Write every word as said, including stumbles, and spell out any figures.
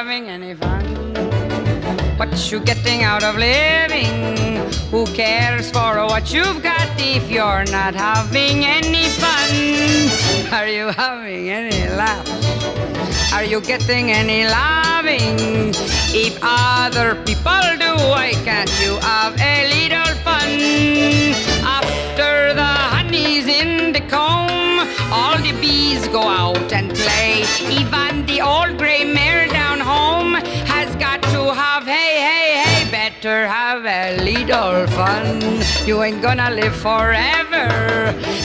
having any fun? What you getting out of living? Who cares for what you've got if you're not having any fun? Are you having any laugh? Are you getting any loving? If other people do, why can't you have a little fun? After the honey's in the comb, all the bees go out and play. Even the old grey mare down home has got to have, hey, hey, hey, better have a little fun. You ain't gonna live forever.